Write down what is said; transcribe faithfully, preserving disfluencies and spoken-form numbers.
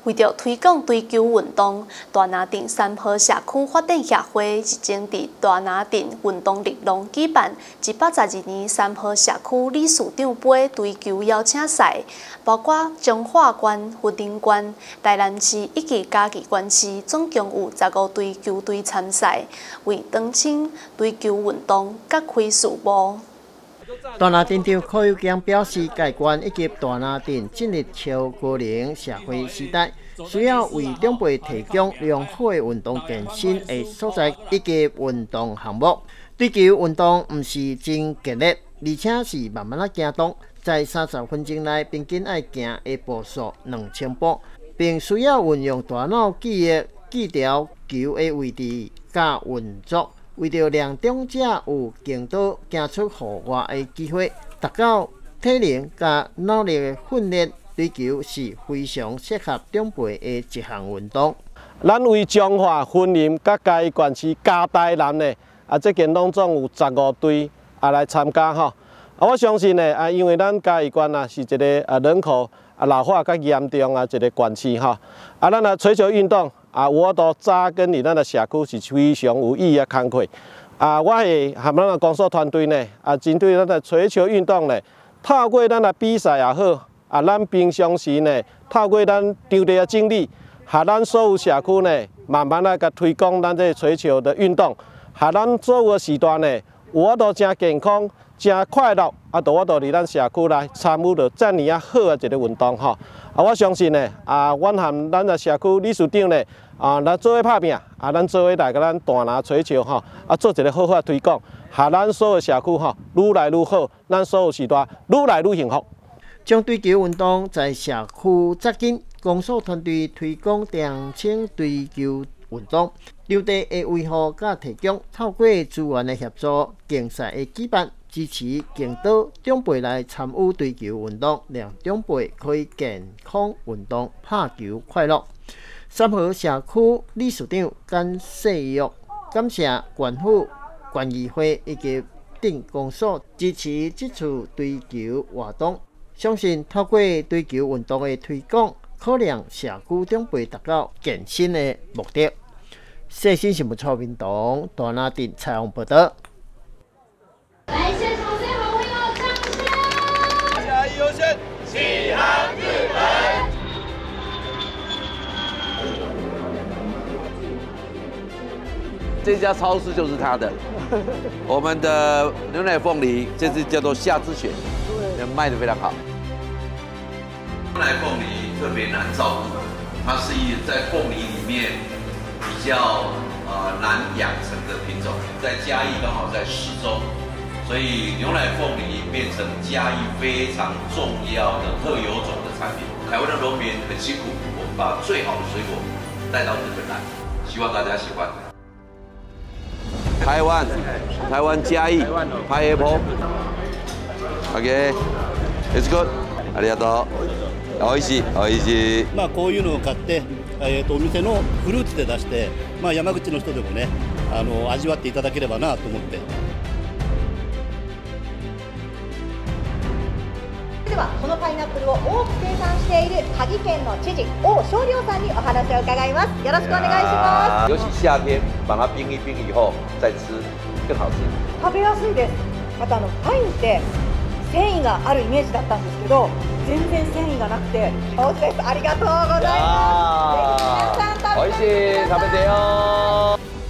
为着推广追球运动，大拿镇三和社区发展协会日前伫大拿镇运动力量举办一百十二年三和社区理事长杯追球邀请赛，包括彰化县、云林县、台南市以及嘉义县市，总共有十五队球队参赛，为当青追球运动揭开序幕。 大拿镇长柯友强表示，该县以及大拿镇进入超高龄社会时代，需要为长辈提供良好的运动健身的所在以及运动项目。追球运动不是真激烈，而且是慢慢啊行动，在三十分钟内平均爱行的步数两千步，并需要运用大脑记忆记条球的位置加运作。 为着让长者有更多行出户外的机会，达到体能加脑力的训练，追球是非常适合长辈的一项运动。 咱为彰化、云林、甲嘉义县市加台南的啊，这件拢总有十五队啊来参加吼。啊，我相信呢啊，因为咱嘉义县啊是一个啊人口啊老化较严重啊一个县市吼。啊，咱啊槌球运动。 啊，我都扎根伫咱的社区是非常有意义的工课。啊，我会和咱的工作团队呢，啊，针对咱的槌球运动呢，透过咱的比赛也好，啊，咱平常时呢，透过咱场地的经历，和咱所有社区呢，慢慢啊，甲推广咱这槌球的运动，和咱所有的时段呢，我都真健康、真快乐，啊，都我都伫咱社区来参与到遮尔啊好的一个运动吼。啊，我相信呢，啊，阮和咱的社区理事长呢。 啊，咱做伙拍拼，啊，咱做伙来甲咱大拿槌球吼，啊，做一个好好的推广，下咱所有社区吼，愈来愈好，咱所有时代愈来愈幸福。 将追球运动在社区扎根，工作团队推广长青追球运动，场地的维护甲提供，透过资源的协助，竞赛的举办，支持更多长辈来参与追球运动，让长辈可以健康运动，拍球快乐。 三和社区理事长简世玉感谢县府、县议会以及镇公所支持这次追球活动，相信透过追球运动的推广，可让社区长辈达到健身的目的。细心新闻曹明东大拿镇采访报道。 来，现场最好朋友掌声！ 下一优先，起航日本。 这家超市就是他的，我们的牛奶凤梨这次叫做夏之选，卖得非常好。 牛奶凤梨特别难照顾，它是一在凤梨里面比较呃难养成的品种，在嘉义刚好在十州，所以牛奶凤梨变成嘉义非常重要的特有种的产品。台湾的农民很辛苦，我们把最好的水果带到日本来，希望大家喜欢。 台湾，台湾嘉義パイナップル。OK, it's good. ありがとう。美味しい、美味しい。 まあこういうのを買って、えっとお店のフルーツで出して、まあ山口の人でもね、あの味わっていただければなと思って。 ではこのパイナップルを多く生産している萩県の知事王勝良さんにお話を伺います。よろしくお願いします。 尤其夏天，把它冰一冰以后再吃，更好吃。 食べやすいです。またあのパインって繊維があるイメージだったんですけど、全然繊維がなくて上手です。ありがとうございます。ぜひ皆さん食べてください。 美味しい、食べてよ。